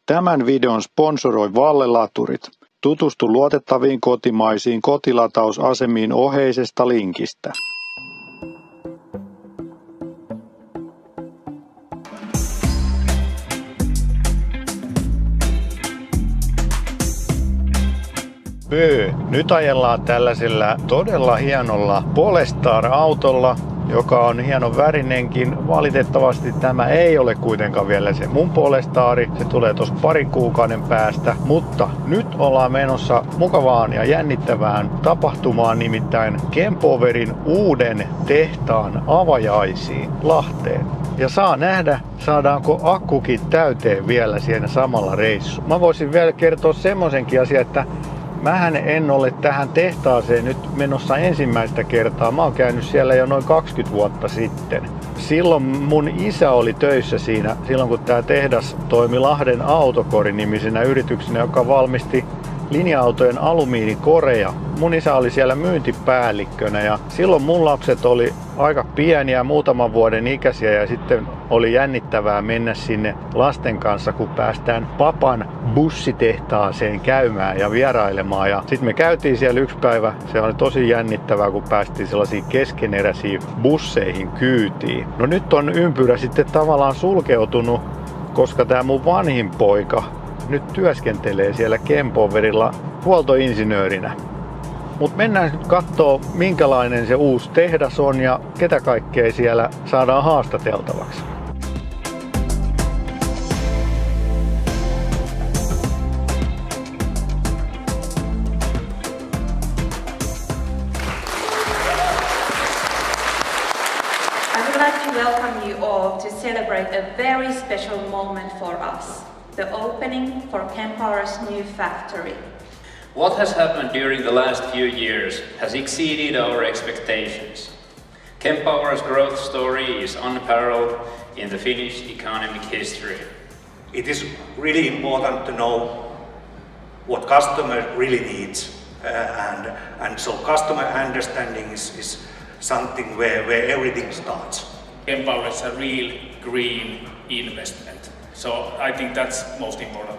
Tämän videon sponsoroi Valle-laturit. Tutustu luotettaviin kotimaisiin kotilatausasemiin oheisesta linkistä. Nyt ajellaan tällaisella todella hienolla Polestar-autolla, joka on hienon värinenkin. Valitettavasti tämä ei ole kuitenkaan vielä se mun Polestari. Se tulee tuossa parin kuukauden päästä. Mutta nyt ollaan menossa mukavaan ja jännittävään tapahtumaan, nimittäin Kempowerin uuden tehtaan avajaisiin Lahteen. Ja saa nähdä, saadaanko akkukin täyteen vielä siinä samalla reissulla. Mä voisin vielä kertoa semmoisenkin asian, että mähän en ole tähän tehtaaseen nyt menossa ensimmäistä kertaa. Mä oon käynyt siellä jo noin 20 vuotta sitten. Silloin mun isä oli töissä siinä, silloin kun tää tehdas toimi Lahden Autokori-nimisenä yrityksenä, joka valmisti linja-autojen alumiinikoreja. Mun isä oli siellä myyntipäällikkönä ja silloin mun lapset oli aika pieniä, muutaman vuoden ikäisiä, ja sitten oli jännittävää mennä sinne lasten kanssa, kun päästään papan bussitehtaaseen käymään ja vierailemaan. Ja sitten me käytiin siellä yksi päivä. Se oli tosi jännittävää, kun päästiin sellaisiin keskeneräisiin busseihin kyytiin. No nyt on ympyrä sitten tavallaan sulkeutunut, koska tämä mun vanhin poika nyt työskentelee siellä Kempowerilla huoltoinsinöörinä. Mutta mennään nyt kattoo, minkälainen se uusi tehdas on ja ketä kaikkea siellä saadaan haastateltavaksi. I would like to welcome you all to celebrate a very special moment for us. The opening for Kempower's new factory. What has happened during the last few years has exceeded our expectations. Kempower's growth story is unparalleled in the Finnish economic history. It is really important to know what customer really needs, and so customer understanding is something where everything starts. Kempower is a real green investment. So I think that's most important.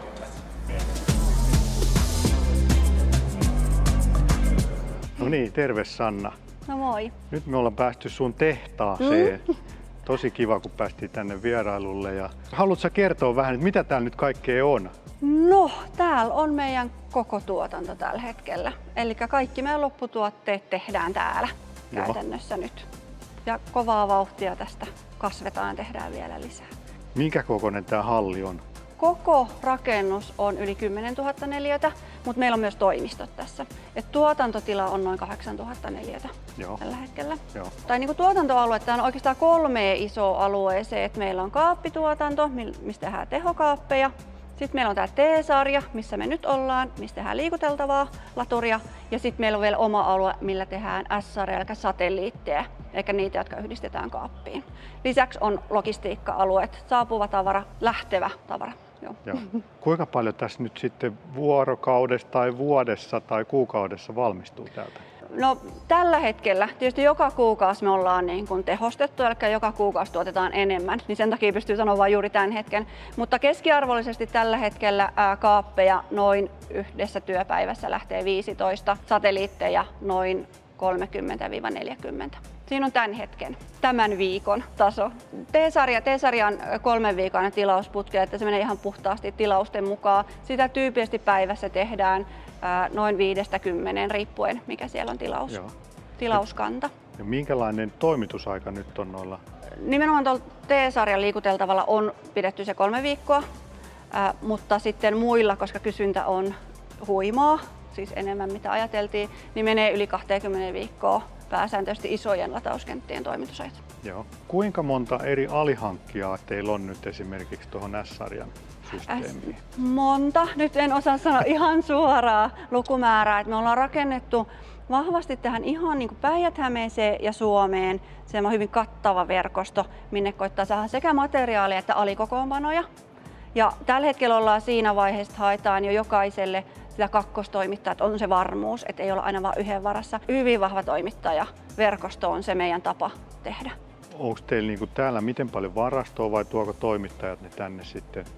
No niin, terve Sanna. No moi. Nyt me ollaan päästy sun tehtaaseen. Tosi kiva, kun päästiin tänne vierailulle. Ja haluatko kertoa vähän, että mitä täällä nyt kaikkea on? No, täällä on meidän koko tuotanto tällä hetkellä. Eli kaikki meidän lopputuotteet tehdään täällä käytännössä nyt. Ja kovaa vauhtia tästä kasvetaan ja tehdään vielä lisää. Minkä kokoinen tää halli on? Koko rakennus on yli 10 000 neliötä, mutta meillä on myös toimistot tässä. Et tuotantotila on noin 8 000 neliötä tällä hetkellä. Tai niin kuin tuotantoalue, tämä on oikeastaan 3 isoa alueeseen. Meillä on kaappituotanto, mistä tehdään tehokaappeja. Sitten meillä on tämä T-sarja, missä me nyt ollaan, mistä tehdään liikuteltavaa laturia. Ja sitten meillä on vielä oma alue, millä tehdään S-sarja, eli satelliitteja, eikä niitä, jotka yhdistetään kaappiin. Lisäksi on logistiikka-alueet, saapuva tavara, lähtevä tavara. Joo. Kuinka paljon tässä nyt sitten vuorokaudessa tai vuodessa tai kuukaudessa valmistuu täältä? No tällä hetkellä tietysti joka kuukausi me ollaan niin kuin tehostettu, eli joka kuukausi tuotetaan enemmän, niin sen takia pystyy sanoa vain juuri tämän hetken. Mutta keskiarvollisesti tällä hetkellä kaappeja noin yhdessä työpäivässä lähtee 15, satelliitteja noin 30-40. Siinä on tämän viikon taso. T-sarja on 3 viikon tilausputki, että se menee ihan puhtaasti tilausten mukaan. Sitä tyypillisesti päivässä tehdään noin 5-10 riippuen mikä siellä on tilauskanta. Ja minkälainen toimitusaika nyt on noilla? Nimenomaan tuolla T-sarjan liikuteltavalla on pidetty se 3 viikkoa, mutta sitten muilla, koska kysyntä on huimaa, siis enemmän mitä ajateltiin, niin menee yli 20 viikkoa pääsääntöisesti isojen latauskenttien toimitusajat. Joo. Kuinka monta eri alihankkijaa teillä on nyt esimerkiksi tuohon S-sarjan systeemiin? Monta. Nyt en osaa sanoa ihan suoraa lukumäärää. Että me ollaan rakennettu vahvasti tähän ihan niin kuin Päijät-Hämeeseen ja Suomeen semmoinen hyvin kattava verkosto, minne koittaa saada sekä materiaalia että alikokoonpanoja. Ja tällä hetkellä ollaan siinä vaiheessa, että haetaan jo jokaiselle sitä kakkostoimittajaa, että on se varmuus, että ei olla aina vain yhden varassa. Hyvin vahva toimittaja, verkosto on se meidän tapa tehdä. Onko teillä täällä miten paljon varastoa vai tuoko toimittajat ne tänne sitten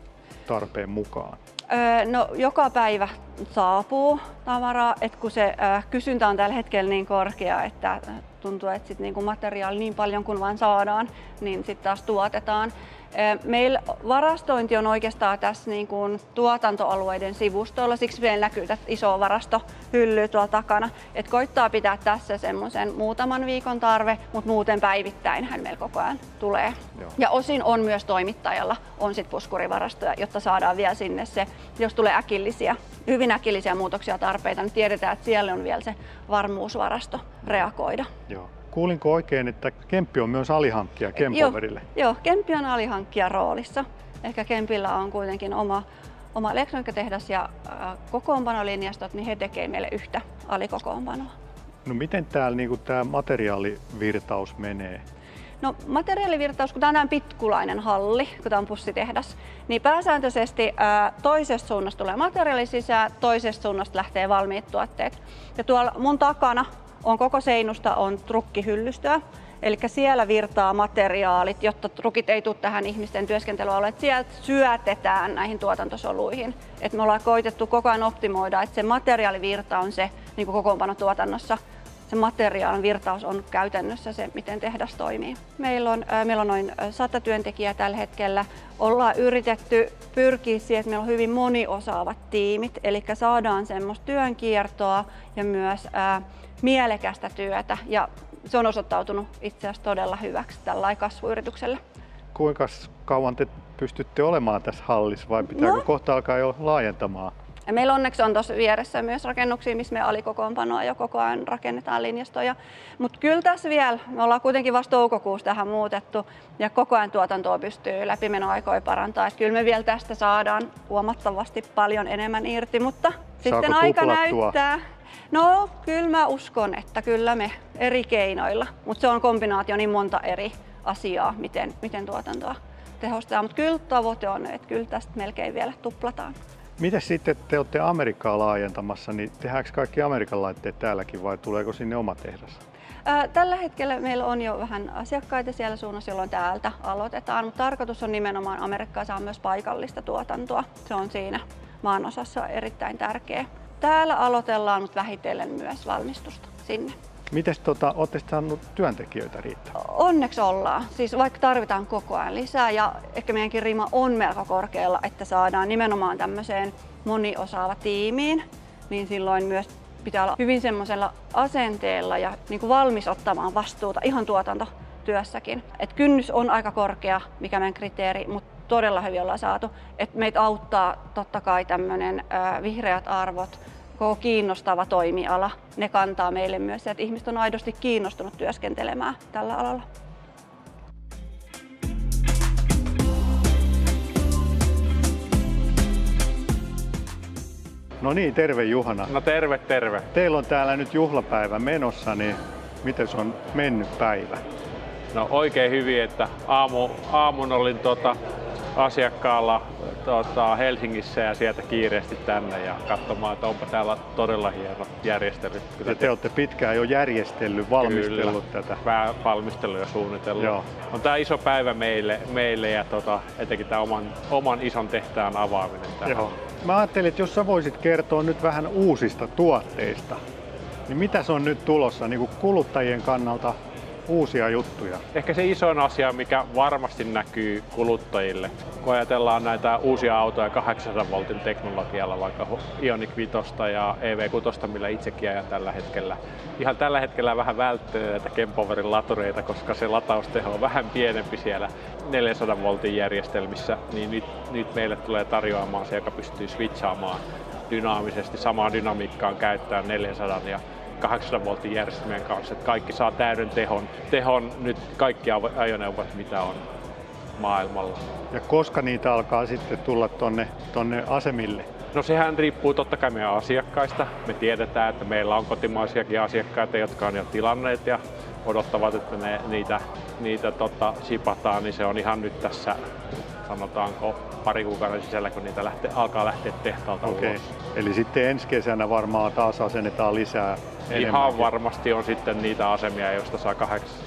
tarpeen mukaan? No, joka päivä saapuu tavaraa, että kun se kysyntä on tällä hetkellä niin korkea, että tuntuu, että sit niinku materiaali niin paljon kuin vain saadaan, niin sitten taas tuotetaan. Meillä varastointi on oikeastaan tässä niin kuin tuotantoalueiden sivustoilla, siksi meillä näkyy tässä iso varastohylly tuolla takana. Et koittaa pitää tässä semmoisen muutaman viikon tarve, mutta muuten päivittäinhän meillä koko ajan tulee. Joo. Ja osin on myös toimittajalla on sit puskurivarastoja, jotta saadaan vielä sinne se, jos tulee hyvin äkillisiä muutoksia tarpeita, niin tiedetään, että siellä on vielä se varmuusvarasto reagoida. Joo. Kuulinko oikein, että Kemppi on myös alihankkija Kempoverille? Joo, Kemppi on alihankkijan roolissa. Ehkä Kempillä on kuitenkin oma elektroniikkatehdas ja kokoonpanolinjastot, niin he tekevät meille yhtä alikokoonpanoa. No miten täällä niin tämä materiaalivirtaus menee? No materiaalivirtaus, kun tämä on pitkulainen halli, kun tämä on pussitehdas, niin pääsääntöisesti toisesta suunnasta tulee materiaali sisään, toisesta suunnasta lähtee valmiit tuotteet. Ja tuolla mun takana on koko seinusta on trukkihyllystä, eli siellä virtaa materiaalit, jotta trukit ei tule tähän ihmisten työskentelyalueelle. Sieltä syötetään näihin tuotantosoluihin. Et me ollaan koitettu koko ajan optimoida, että se materiaalivirta on se niin kuin kokoonpanotuotannossa. Se materiaalin virtaus on käytännössä se, miten tehdas toimii. Meillä on noin 100 työntekijää tällä hetkellä. Ollaan yritetty pyrkiä siihen, että meillä on hyvin moniosaavat tiimit, eli saadaan semmoista työnkiertoa ja myös mielekästä työtä. Ja se on osoittautunut itse asiassa todella hyväksi tällä kasvuyrityksellä. Kuinka kauan te pystytte olemaan tässä hallissa vai pitääkö kohta alkaa jo laajentamaan? Ja meillä onneksi on tuossa vieressä myös rakennuksia, missä me alikokoonpanoa jo koko ajan rakennetaan linjastoja. Mutta kyllä tässä vielä, me ollaan kuitenkin vasta toukokuussa tähän muutettu ja koko ajan tuotantoa pystyy läpimenoaikoja parantaa. Että kyllä me vielä tästä saadaan huomattavasti paljon enemmän irti, mutta sitten aika näyttää. No kyllä mä uskon, että kyllä me eri keinoilla, mutta se on kombinaatio niin monta eri asiaa, miten tuotantoa tehostaa. Mutta kyllä tavoite on, että kyllä tästä melkein vielä tuplataan. Miten sitten te olette Amerikkaa laajentamassa, niin tehdäänkö kaikki Amerikan laitteet täälläkin vai tuleeko sinne oma tehdas? Tällä hetkellä meillä on jo vähän asiakkaita siellä suunnassa, jolloin täältä aloitetaan, mutta tarkoitus on nimenomaan Amerikkaa saa myös paikallista tuotantoa. Se on siinä maanosassa erittäin tärkeä. Täällä aloitellaan, mutta vähitellen myös valmistusta sinne. Mites olette saanut työntekijöitä riittää? Onneksi ollaan. Siis vaikka tarvitaan koko ajan lisää ja ehkä meidänkin rima on melko korkealla, että saadaan nimenomaan tämmöiseen moniosaava tiimiin, niin silloin myös pitää olla hyvin semmoisella asenteella ja niin kuin valmis ottamaan vastuuta ihan tuotantotyössäkin. Et kynnys on aika korkea, mikä meidän kriteeri, mutta todella hyvin ollaan saatu. Et meitä auttaa totta kai tämmöinen vihreät arvot, koko kiinnostava toimiala. Ne kantaa meille myös, että ihmiset on aidosti kiinnostunut työskentelemään tällä alalla. No niin, terve Juhana. No terve, terve. Teillä on täällä nyt juhlapäivä menossa, niin miten se on mennyt päivä? No oikein hyvin, että aamun olin asiakkaalla Helsingissä ja sieltä kiireesti tänne ja katsomaan, että onpa täällä todella hieno järjestely. Ja te olette pitkään jo järjestellyt, valmistellut tätä. Valmistellut ja suunnitellut. Joo. On tää iso päivä meille ja etenkin tää oman ison tehtaan avaaminen tähän. Joo. Mä ajattelin, että jos sä voisit kertoa nyt vähän uusista tuotteista, niin mitä se on nyt tulossa niin kuin kuluttajien kannalta uusia juttuja? Ehkä se isoin asia, mikä varmasti näkyy kuluttajille, kun ajatellaan näitä uusia autoja 800 voltin teknologialla, vaikka Ioniq 5 ja EV6, millä itsekin ajan tällä hetkellä. Ihan tällä hetkellä vähän välttelen näitä Kempoverin latureita, koska se latausteho on vähän pienempi siellä 400 voltin järjestelmissä, niin nyt meille tulee tarjoamaan se, joka pystyy switchaamaan dynaamisesti samaan dynamiikkaan käyttämään 400 ja 800 voltin järjestelmien kanssa, että kaikki saa täyden tehon nyt kaikki ajoneuvot, mitä on maailmalla. Ja koska niitä alkaa sitten tulla tonne asemille? No sehän riippuu totta kai meidän asiakkaista. Me tiedetään, että meillä on kotimaisiakin asiakkaita, jotka on jo tilanneet ja odottavat, että niitä shipataan, niin se on ihan nyt tässä, sanotaanko, pari kuukauden sisällä, kun niitä alkaa lähteä tehtaalta ulos. Eli sitten ensi kesänä varmaan taas asennetaan lisää enemmän. Ihan varmasti on sitten niitä asemia, joista saa 800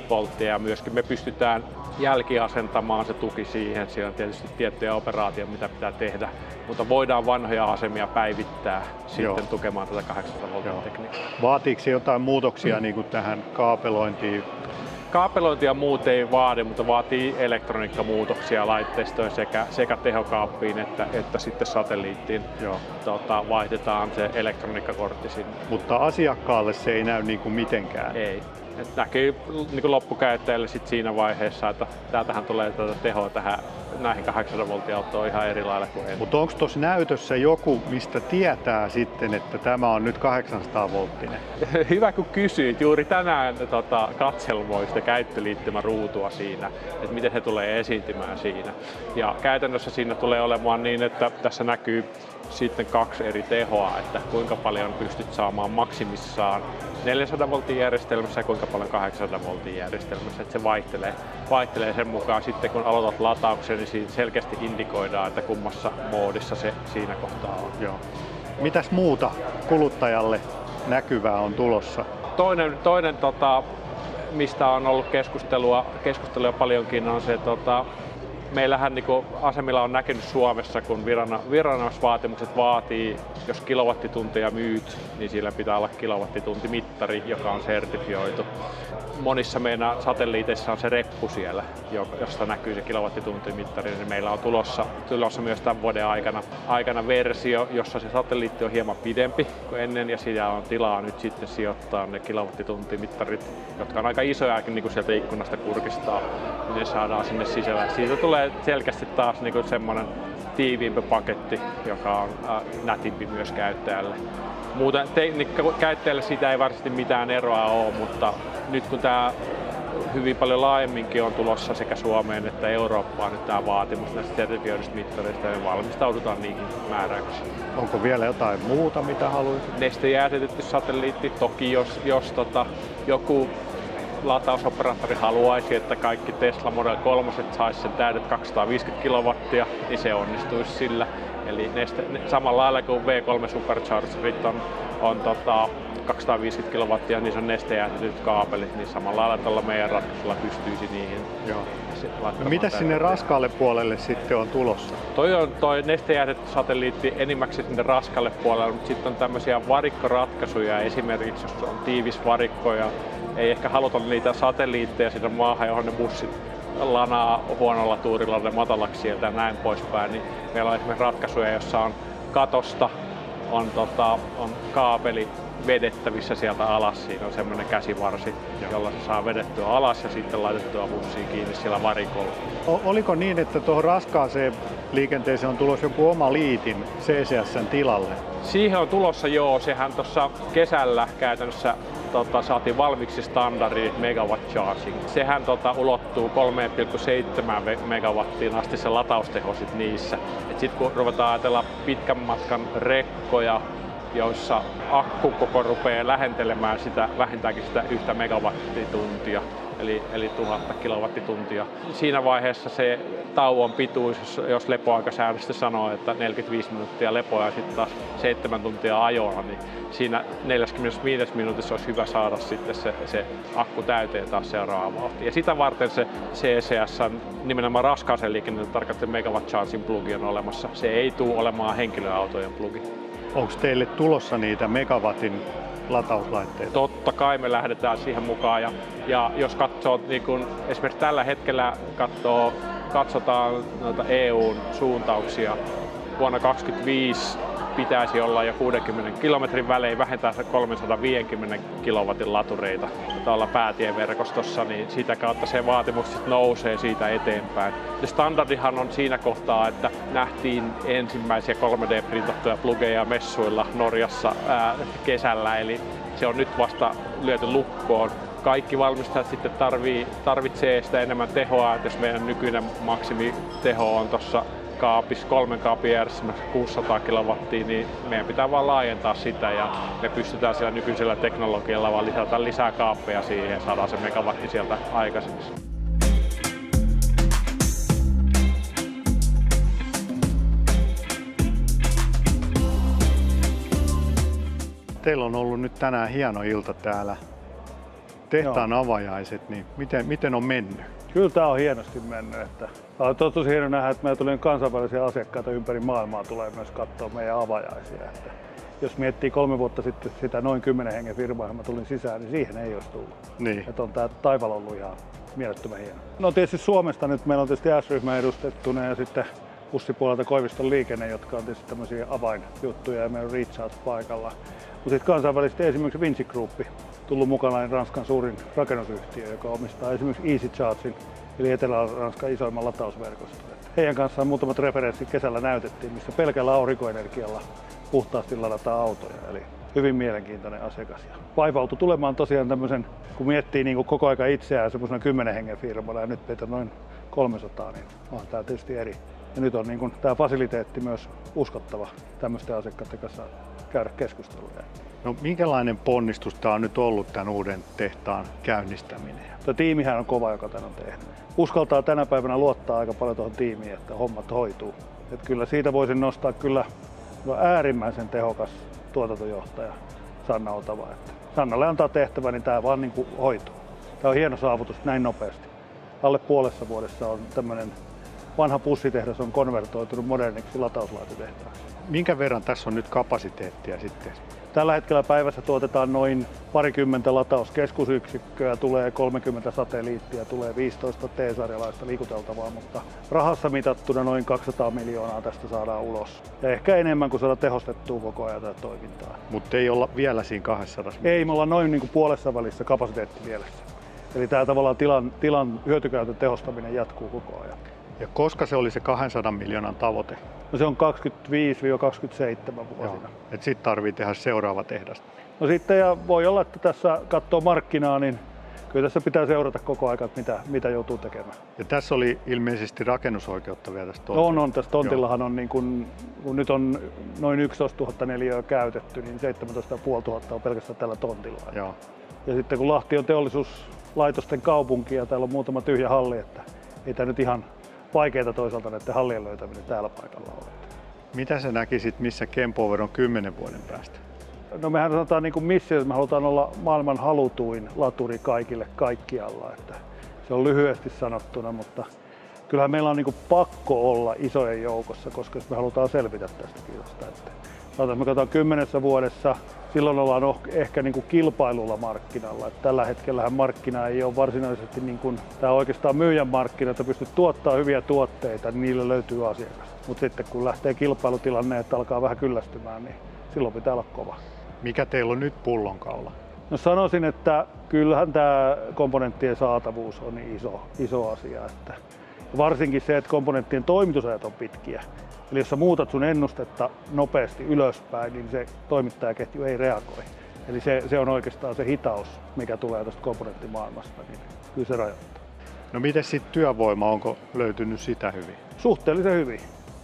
volttia ja myöskin me pystytään jälkiasentamaan se tuki siihen. Siellä on tietysti tiettyjä operaatioita, mitä pitää tehdä, mutta voidaan vanhoja asemia päivittää sitten tukemaan tätä 800 voltin tekniikkaa. Vaatiiko se jotain muutoksia niin kuin tähän kaapelointiin? Kaapelointia muut ei vaadi, mutta vaatii elektroniikkamuutoksia laitteistoon sekä tehokaappiin että sitten satelliittiin. Vaihdetaan se elektroniikkakortti sinne. Mutta asiakkaalle se ei näy niin kuin mitenkään? Ei. Et näkyy niin kuin loppukäyttäjälle sit siinä vaiheessa, että täältähän tulee tätä tehoa näihin 800 voltin autoon ihan eri lailla kuin ennen. Mutta onko tuossa näytössä joku, mistä tietää sitten, että tämä on nyt 800 volttinen? Hyvä kun kysyit. Juuri tänään katselmoin sitä käyttöliittymäruutua siinä, että miten se tulee esiintymään siinä. Ja käytännössä siinä tulee olemaan niin, että tässä näkyy sitten 2 eri tehoa, että kuinka paljon pystyt saamaan maksimissaan 400 voltin järjestelmässä ja kuinka paljon 800 voltin järjestelmässä. Että se vaihtelee sen mukaan sitten kun aloitat latauksen, niin siinä selkeästi indikoidaan, että kummassa moodissa se siinä kohtaa on. Joo. Mitäs muuta kuluttajalle näkyvää on tulossa? Toinen mistä on ollut keskustelua paljonkin, on se, meillähän niin asemilla on näkynyt Suomessa, kun viranomaisvaatimukset vaatii, jos kilowattitunteja myyt, niin sillä pitää olla kilowattituntimittari, joka on sertifioitu. Monissa meidän satelliiteissa on se reppu siellä, josta näkyy se kilowattituntimittari. Niin meillä on tulossa myös tämän vuoden aikana versio, jossa se satelliitti on hieman pidempi kuin ennen ja siellä on tilaa nyt sitten sijoittaa ne kilowattituntimittarit, jotka on aika isojakin niin kuin sieltä ikkunasta kurkistaa, niin ne saadaan sinne sisällä. Siitä tulee selkeästi taas niin kuin semmoinen tiiviimpi paketti, joka on nätimpi myös käyttäjälle. Muuten käyttäjälle siitä ei varsinaisesti mitään eroa ole, mutta nyt kun tämä hyvin paljon laajemminkin on tulossa sekä Suomeen että Eurooppaan nyt tämä vaatimus näistä sertifioidusta mittareista, niin valmistaudutaan niihin määräyksiin. Onko vielä jotain muuta, mitä haluaisit? Nestejäähdytetty satelliitti. Toki jos joku latausoperaattori haluaisi, että kaikki Tesla Model 3 saisi sen täydet 250 kW, niin se onnistuisi sillä. Eli samalla lailla kuin V3 Superchargerit on 250 kW, niin se on nestejäähdytetyt kaapelit, niin samalla lailla tällä meidän ratkaisulla pystyisi niihin. Joo. No mitä sinne raskaalle puolelle sitten on tulossa? Toi nestejäähdytetty satelliitti enimmäkseen sinne raskaalle puolelle, mutta sitten on tämmöisiä varikkoratkaisuja, esimerkiksi jos on tiivis varikko ja ei ehkä haluta niitä satelliitteja sinne maahan, johon ne bussit lanaa huonolla tuurilla ne matalaksi sieltä ja näin poispäin, niin meillä on esimerkiksi ratkaisuja, jossa on katosta, on kaapeli vedettävissä sieltä alas. Siinä on semmoinen käsivarsi, jolla se saa vedettyä alas ja sitten laitettua bussiin kiinni siellä varikolla. Oliko niin, että tuohon raskaaseen liikenteeseen on tulossa joku oma liitin CCS:n tilalle? Siihen on tulossa sehän tuossa kesällä käytännössä saatiin valmiiksi standardi megawatt charging. Sehän ulottuu 3,7 megawattiin asti se latausteho sit niissä. Sitten kun ruvetaan ajatella pitkän matkan rekkoja, joissa akku koko rupeaa lähentelemään vähintäänkin sitä 1 megawattituntia, eli 1000 kilowattituntia. Siinä vaiheessa se tauon pituus, jos lepoaikasäännöstä sanoo, että 45 minuuttia lepoa ja sitten taas 7 tuntia ajoa, niin siinä 45 minuutissa olisi hyvä saada sitten se akku täyteen taas seuraavaan vauhtiin. Ja sitä varten se CCS, nimenomaan raskaaseen liikenteeseen tarkoittaa megawatt charging plugi on olemassa. Se ei tule olemaan henkilöautojen plugi. Onko teille tulossa niitä megawatin latauslaitteita? Totta kai me lähdetään siihen mukaan ja jos katsoo, niin kun esimerkiksi tällä hetkellä katsotaan noita EUn suuntauksia, vuonna 2025 pitäisi olla jo 60 kilometrin välein vähentää 350 kilowatin latureita tuolla päätieverkostossa, niin sitä kautta se vaatimus nousee siitä eteenpäin. Ja standardihan on siinä kohtaa, että nähtiin ensimmäisiä 3D-printattuja plugeja messuilla Norjassa kesällä, eli se on nyt vasta lyöty lukkoon. Kaikki valmistajat sitten tarvitsee sitä enemmän tehoa, että jos meidän nykyinen maksimiteho on tuossa 3 kaapin järjestelmässä 600 kilowattia, niin meidän pitää vaan laajentaa sitä ja me pystytään siellä nykyisellä teknologialla vaan lisätä lisää kaappeja siihen ja saadaan se megawatti sieltä aikaiseksi. Teillä on ollut nyt tänään hieno ilta täällä tehtaan avajaiset, niin miten on mennyt? Kyllä tämä on hienosti mennyt. Että on tosi hieno nähdä, että meillä tuli kansainvälisiä asiakkaita ympäri maailmaa tulee myös katsoa meidän avajaisia. Että jos miettii 3 vuotta sitten sitä noin 10 hengen firmaa, johon mä tulin sisään, niin siihen ei olisi tullut. Niin. Että on tämä taival ollut ihan mielettömän hieno. No tietysti Suomesta nyt meillä on tietysti S-ryhmä edustettuna ja sitten bussipuolelta Koiviston liikenne, jotka on tietysti tämmöisiä avainjuttuja ja meillä on Reach Out paikalla. Mutta sitten kansainvälisesti esimerkiksi Vinci Group tullut mukana niin Ranskan suurin rakennusyhtiö, joka omistaa esimerkiksi Easy Chargin, eli Etelä-Ranskan isoimman latausverkoston. Heidän kanssaan muutamat referenssit kesällä näytettiin, missä pelkällä aurinkoenergialla puhtaasti ladataan autoja. Eli hyvin mielenkiintoinen asiakas. Ja vaivautui tulemaan tosiaan tämmöisen, kun miettii niin koko aika itseään semmoisena 10 hengen firmalla ja nyt meitä noin 300, niin on tämä tietysti eri. Ja nyt on niin kuin tämä fasiliteetti myös uskottava tämmöisten asiakkaiden kanssa käydä keskusteluja. No minkälainen ponnistus tämä on nyt ollut tämän uuden tehtaan käynnistäminen? Tuo tiimihän on kova, joka tämän on tehnyt. Uskaltaa tänä päivänä luottaa aika paljon tuohon tiimiin, että hommat hoituu. Että kyllä siitä voisin nostaa kyllä äärimmäisen tehokas tuotantojohtaja Sanna Otava. Että Sannalle antaa tehtävä, niin tämä vaan niin kuin hoituu. Tämä on hieno saavutus näin nopeasti. Alle puolessa vuodessa on tämmöinen vanha pussitehdas on konvertoitunut moderniksi latauslaitotehtaaksi. Minkä verran tässä on nyt kapasiteettia sitten? Tällä hetkellä päivässä tuotetaan noin 20 latauskeskusyksikköä, tulee 30 satelliittia, tulee 15 T-sarjalaista liikuteltavaa, mutta rahassa mitattuna noin 200 miljoonaa tästä saadaan ulos. Ja ehkä enemmän kuin saada tehostettua koko ajan tätä toimintaa. Mutta ei olla vielä siinä 200. Ei, me ollaan noin niin kuin puolessa välissä kapasiteetti mielessä. Eli tämä tavallaan tilan hyötykäytön tehostaminen jatkuu koko ajan. Ja koska se oli se 200 miljoonan tavoite? No se on 25-27 vuosina. Et sitten tarvii tehdä seuraava tehdas. No sitten ja voi olla, että tässä katsoo markkinaa, niin kyllä tässä pitää seurata koko ajan, että mitä joutuu tekemään. Ja tässä oli ilmeisesti rakennusoikeutta vielä tästä tontilla. On. Tässä tontillahan on, niin kun nyt on noin 11 000 neliöä käytetty, niin 17 500 on pelkästään tällä tontilla. Joo. Ja sitten kun Lahti on teollisuuslaitosten kaupunki ja täällä on muutama tyhjä halli, että ei tämä nyt ihan vaikeaa toisaalta näiden hallien löytäminen täällä paikalla on. Mitä sä näkisit, missä Kempower on 10 vuoden päästä? No mehän sanotaan niin kuin missä, että me halutaan olla maailman halutuin laturi kaikille kaikkialla. Että se on lyhyesti sanottuna, mutta kyllähän meillä on niin kuin pakko olla isojen joukossa, koska me halutaan selvitä tästä kilpailusta. Sanotaan, me katsotaan 10 vuodessa, silloin ollaan ehkä niin kuin kilpailulla markkinalla. Että tällä hetkellähän markkina ei ole varsinaisesti niin kuin, tämä oikeastaan myyjän markkina, että pystyt tuottaa hyviä tuotteita, niin niillä löytyy asiakas. Mutta sitten kun lähtee kilpailutilanne, että alkaa vähän kyllästymään, niin silloin pitää olla kova. Mikä teillä on nyt pullonkaula? No sanoisin, että kyllähän tämä komponenttien saatavuus on iso asia. Että varsinkin se, että komponenttien toimitusajat on pitkiä. Eli jos sä muutat sun ennustetta nopeasti ylöspäin, niin se toimittajaketju ei reagoi. Eli se on oikeastaan se hitaus, mikä tulee tästä komponenttimaailmasta, niin kyllä se rajoittaa. No miten sitten työvoima, onko löytynyt sitä hyvin? Suhteellisen hyvin.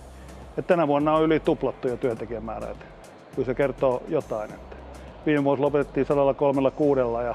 Et tänä vuonna on yli tuplattu jo työntekijämäärä. Kyllä se kertoo jotain. Että viime vuosi lopetettiin 136 ja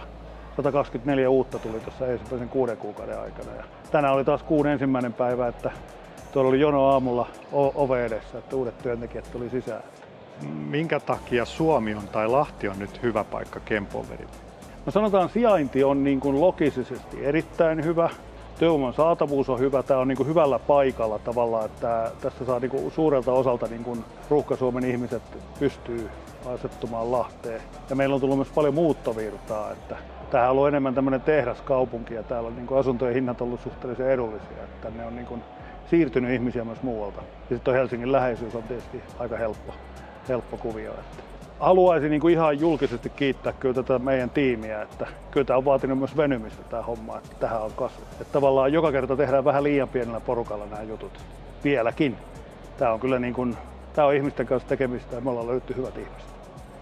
124 uutta tuli tuossa ensimmäisen 6 kuukauden aikana. Ja tänään oli taas kuun ensimmäinen päivä, että tuolla oli jono aamulla ove edessä, että uudet työntekijät tuli sisään. Minkä takia Suomi on tai Lahti on nyt hyvä paikka Kempowerille? No sanotaan, sijainti on niin kuin logisesti erittäin hyvä. Työvoiman saatavuus on hyvä. Tämä on niin kuin hyvällä paikalla tavallaan, että tässä saa niin kuin suurelta osalta niin kuin Ruuhka-Suomen ihmiset pystyy asettumaan Lahteen. Ja meillä on tullut myös paljon muuttovirtaa. Että tämähän on ollut enemmän tämmöinen tehdaskaupunki ja täällä on niin kuin asuntojen hinnat ollut suhteellisen edullisia. Että tänne on niin kuin siirtynyt ihmisiä myös muualta. Ja sitten Helsingin läheisyys on tietysti aika helppo kuvio. Että haluaisin niin kuin ihan julkisesti kiittää kyllä tätä meidän tiimiä, että kyllä tämä on vaatinut myös venymistä tämä homma, että tähän on kasvu. Että tavallaan joka kerta tehdään vähän liian pienellä porukalla nämä jutut. Vieläkin. Tämä on kyllä niin kuin, tämä on ihmisten kanssa tekemistä ja me ollaan löydetty hyvät ihmiset.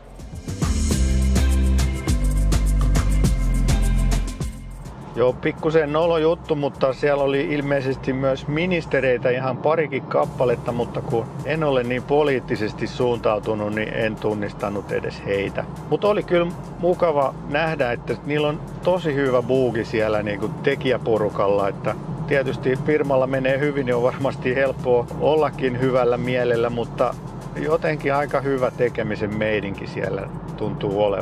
Joo, pikkusen nolo juttu, mutta siellä oli ilmeisesti myös ministereitä ihan parikin kappaletta, mutta kun en ole niin poliittisesti suuntautunut, niin en tunnistanut edes heitä. Mutta oli kyllä mukava nähdä, että niillä on tosi hyvä buugi siellä niin kuin tekijäporukalla, että tietysti firmalla menee hyvin, niin on varmasti helppoa ollakin hyvällä mielellä, mutta jotenkin aika hyvä tekemisen meidinkin siellä tuntuu olevan.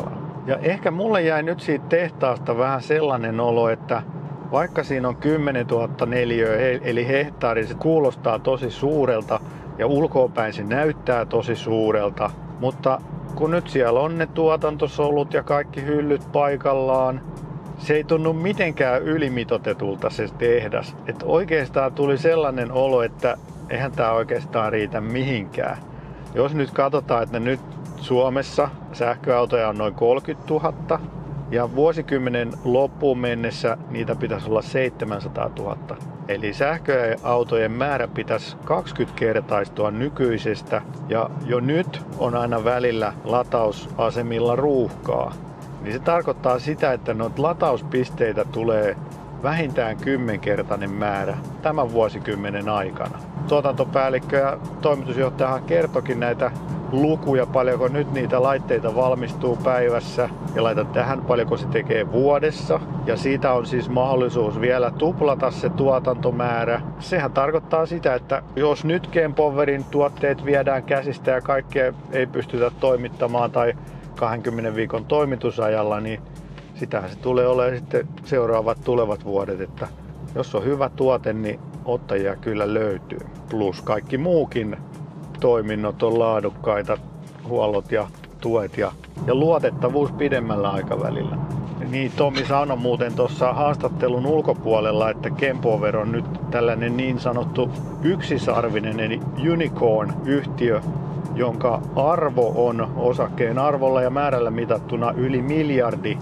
Ja ehkä mulle jäi nyt siitä tehtaasta vähän sellainen olo, että vaikka siinä on 10 000 neliöä eli hehtaari, se kuulostaa tosi suurelta ja ulkoapäin se näyttää tosi suurelta, mutta kun nyt siellä on ne tuotantosolut ja kaikki hyllyt paikallaan, se ei tunnu mitenkään ylimitoitetulta se tehdas. Että oikeastaan tuli sellainen olo, että eihän tää oikeastaan riitä mihinkään. Jos nyt katsotaan, että nyt Suomessa sähköautoja on noin 30 000 ja vuosikymmenen loppuun mennessä niitä pitäisi olla 700 000. Eli sähköautojen määrä pitäisi 20-kertaistua nykyisestä ja jo nyt on aina välillä latausasemilla ruuhkaa. Niin se tarkoittaa sitä, että noita latauspisteitä tulee vähintään 10-kertainen määrä tämän vuosikymmenen aikana. Tuotantopäällikkö ja toimitusjohtajahan kertokin näitä lukuja, paljonko nyt niitä laitteita valmistuu päivässä ja laitan tähän paljonko se tekee vuodessa. Ja siitä on siis mahdollisuus vielä tuplata se tuotantomäärä. Sehän tarkoittaa sitä, että jos nyt Kempowerin tuotteet viedään käsistä ja kaikkea ei pystytä toimittamaan tai 20 viikon toimitusajalla, niin sitähän se tulee olemaan sitten seuraavat tulevat vuodet, että jos on hyvä tuote, niin ottajia kyllä löytyy. Plus kaikki muukin toiminnot on laadukkaita, huollot ja tuet ja luotettavuus pidemmällä aikavälillä. Niin Tomi sanoi muuten tuossa haastattelun ulkopuolella, että Kempower on nyt tällainen niin sanottu yksisarvinen eli unicorn-yhtiö, jonka arvo on osakkeen arvolla ja määrällä mitattuna yli $1 miljardi.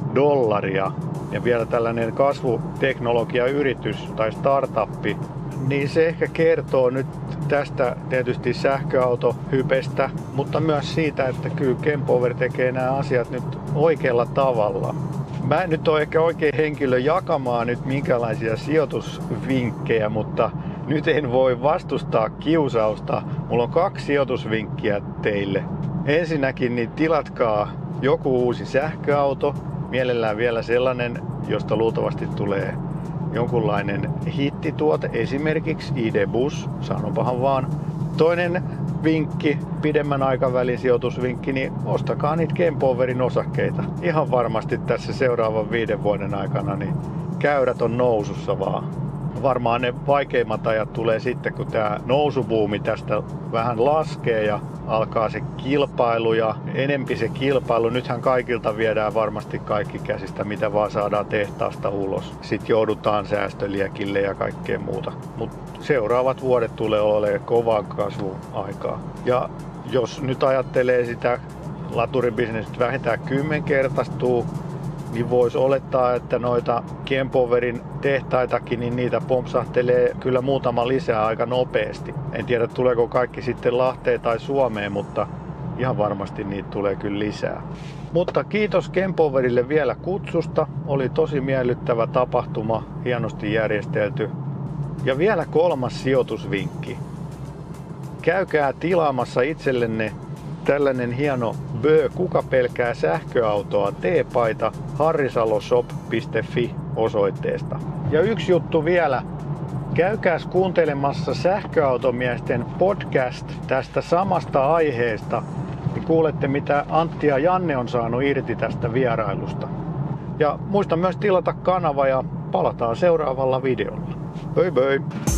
Ja vielä tällainen kasvuteknologiayritys tai startuppi, niin se ehkä kertoo nyt tästä tietysti sähköautohypestä, mutta myös siitä, että kyllä Kempower tekee nämä asiat nyt oikealla tavalla. Mä en nyt ole ehkä oikein henkilö jakamaan nyt minkälaisia sijoitusvinkkejä, mutta nyt en voi vastustaa kiusausta. Mulla on 2 sijoitusvinkkiä teille. Ensinnäkin niin tilatkaa joku uusi sähköauto, mielellään vielä sellainen, josta luultavasti tulee jonkunlainen hittituote, esimerkiksi ID.Buzz, sanopahan vaan. Toinen vinkki, pidemmän aikavälin sijoitusvinkki, niin ostakaa niitä Kempowerin osakkeita. Ihan varmasti tässä seuraavan 5 vuoden aikana niin käyrät on nousussa vaan. Varmaan ne vaikeimmat ajat tulee sitten, kun tämä nousubuumi tästä vähän laskee ja alkaa se kilpailu ja enempi se kilpailu. Nythän kaikilta viedään varmasti kaikki käsistä, mitä vaan saadaan tehtaasta ulos. Sitten joudutaan säästöliekille ja kaikkea muuta. Mutta seuraavat vuodet tulee olemaan kovaa kasvun aikaa. Ja jos nyt ajattelee sitä laturibisnestä vähintään 10-kertaistuu, niin voisi olettaa, että noita Kempowerin tehtaitakin, niin niitä pompsahtelee kyllä muutama lisää aika nopeasti. En tiedä, tuleeko kaikki sitten Lahteen tai Suomeen, mutta ihan varmasti niitä tulee kyllä lisää. Mutta kiitos Kempowerille vielä kutsusta. Oli tosi miellyttävä tapahtuma, hienosti järjestelty. Ja vielä 3. sijoitusvinkki. Käykää tilaamassa itsellenne tällainen hieno Bö, kuka pelkää sähköautoa teepaita harrisalosop.fi osoitteesta. Ja yksi juttu vielä. Käykääs kuuntelemassa sähköautomiesten podcast tästä samasta aiheesta. Niin kuulette mitä Antti ja Janne on saanut irti tästä vierailusta. Ja muista myös tilata kanava ja palataan seuraavalla videolla. Bye bye!